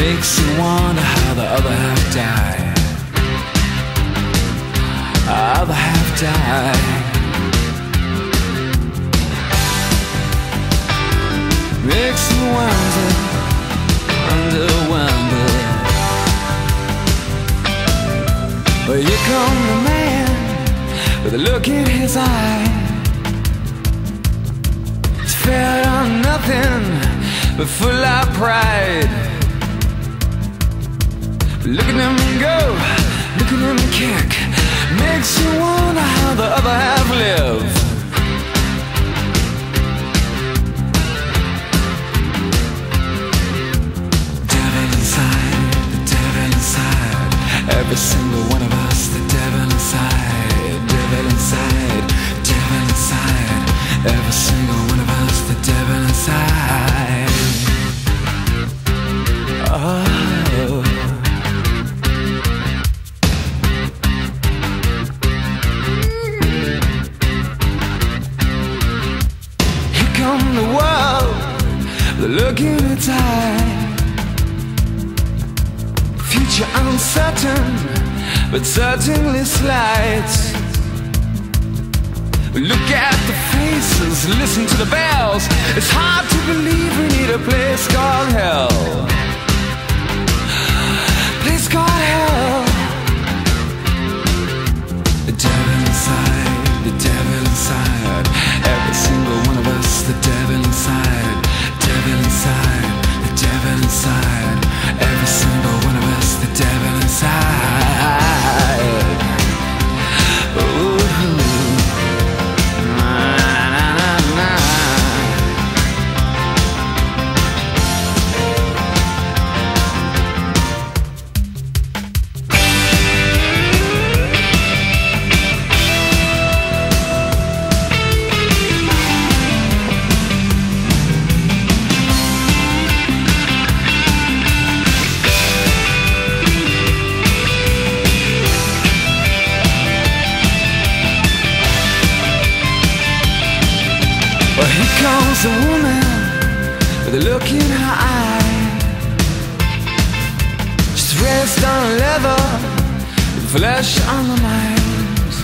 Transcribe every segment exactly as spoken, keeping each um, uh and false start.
makes you wonder how the other half died. Other half died. Makes you wonder, wonder, wonder. Well, here come the man with a look in his eye. He's fed on nothing but full of pride. Look at him go, look at him kick. Makes you wonder how the other half live. Devil inside, the devil inside. Every single one of us, the devil inside. Devil inside, devil inside. Every single one of us, the devil inside. Oh. Come the world, the look in its eye. Future uncertain, but certainly slight. Look at the faces, listen to the bells. It's hard to believe we need a place called hell. Place called hell. The devil inside, the devil inside. Every single one of us, the devil inside. Devil inside, the devil inside. Every single one of us, the devil inside. Ooh. Na, na, na, na. Well, here comes a woman with a look in her eye. She's raised on leather, flesh on the mind.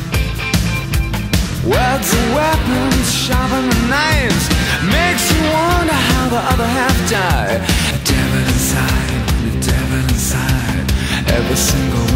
Words and weapons, sharper than knives. Makes you wonder how the other half died. The devil inside, the devil inside. Every single